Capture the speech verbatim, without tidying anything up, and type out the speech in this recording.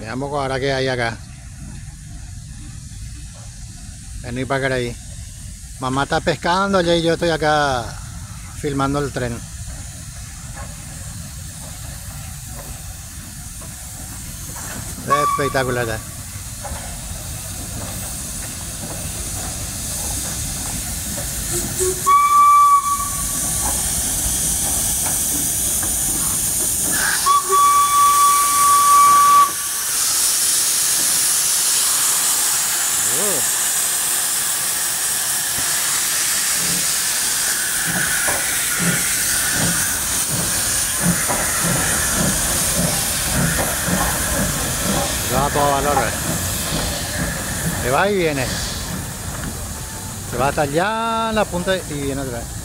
Veamos ahora qué hay acá. Venir para ahí. Mamá está pescando y yo estoy acá filmando el tren. Espectacular. ¿Eh? Va a todo valor. Se va y viene. Se va hasta allá en la punta y viene otra vez.